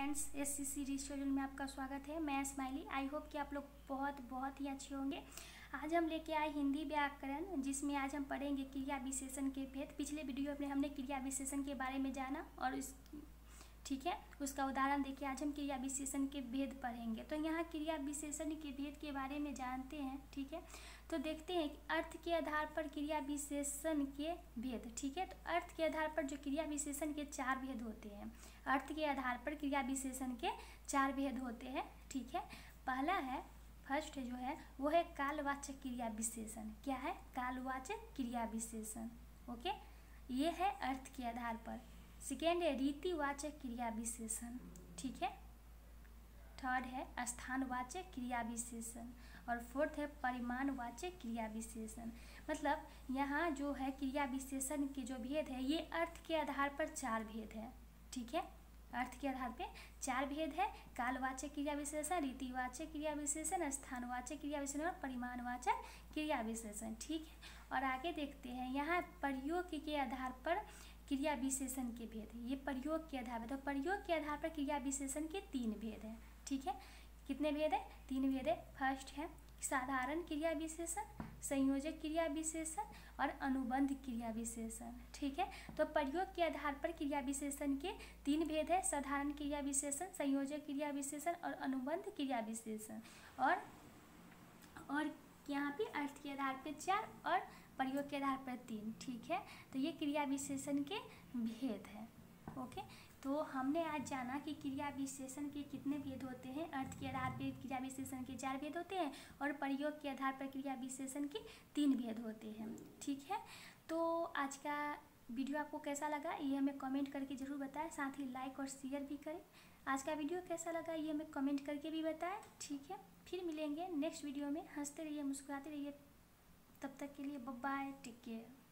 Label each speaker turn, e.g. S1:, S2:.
S1: Friends, SCC schedule में आपका स्वागत है। मैं स्माइली। आई होप कि आप लोग बहुत ही अच्छे होंगे। आज हम लेके आए हिंदी व्याकरण, जिसमें आज हम पढ़ेंगे क्रिया विशेषण के भेद। पिछले वीडियो में हमने क्रिया विशेषण के बारे में जाना और ठीक है, उसका उदाहरण देखिए। आज हम क्रिया विशेषण के भेद पढ़ेंगे। तो यहाँ क्रिया विशेषण के भेद के बारे में जानते हैं। ठीक है, तो देखते हैं कि अर्थ के आधार पर क्रिया विशेषण के भेद। ठीक है, तो अर्थ के आधार पर जो क्रिया विशेषण के 4 भेद होते हैं। अर्थ के आधार पर क्रिया विशेषण के 4 भेद होते हैं। ठीक है, पहला है, फर्स्ट जो है वो है कालवाचक क्रिया विशेषण। क्या है? कालवाचक क्रिया विशेषण। ओके, ये है अर्थ के आधार पर। सेकेंड है रीतिवाचक क्रिया विशेषण। ठीक है, थर्ड है स्थानवाचक क्रिया विशेषण और फोर्थ है परिमाणवाचक क्रिया विशेषण। मतलब यहाँ जो है क्रिया विशेषण के जो भेद है, ये अर्थ के आधार पर 4 भेद है। ठीक है, अर्थ के आधार पे 4 भेद है। कालवाचक क्रिया विशेषण, रीतिवाचक क्रिया विशेषण, स्थानवाचक क्रिया विशेषण और परिमाणवाचक क्रिया विशेषण। ठीक है, और आगे देखते हैं यहाँ प्रयोग के आधार पर क्रिया विशेषण के भेद। ये प्रयोग के आधार पर, तो प्रयोग के आधार पर क्रिया विशेषण के 3 भेद हैं। ठीक है, कितने भेद है? 3 भेद है। फर्स्ट है साधारण क्रिया विशेषण, संयोजक क्रिया विशेषण और अनुबंध क्रिया विशेषण। ठीक है, तो प्रयोग के आधार पर क्रिया विशेषण के 3 भेद है। साधारण क्रिया विशेषण, संयोजक क्रिया विशेषण और अनुबंध क्रिया विशेषण। और यहाँ पे अर्थ के आधार पर 4 और प्रयोग के आधार पर 3। ठीक है, तो ये क्रिया विशेषण के भेद है। ओके, तो हमने आज जाना कि क्रिया विशेषण के कितने भेद होते हैं। अर्थ के आधार पर क्रिया विशेषण के 4 भेद होते हैं और प्रयोग के आधार पर क्रिया विशेषण के 3 भेद होते हैं। ठीक है, तो आज का वीडियो आपको कैसा लगा ये हमें कमेंट करके ज़रूर बताएं। साथ ही लाइक और शेयर भी करें। आज का वीडियो कैसा लगा ये हमें कमेंट करके भी बताएं। ठीक है, फिर मिलेंगे नेक्स्ट वीडियो में। हंसते रहिए, मुस्कुराते रहिए। तब तक के लिए बाय बाय, टेक केयर।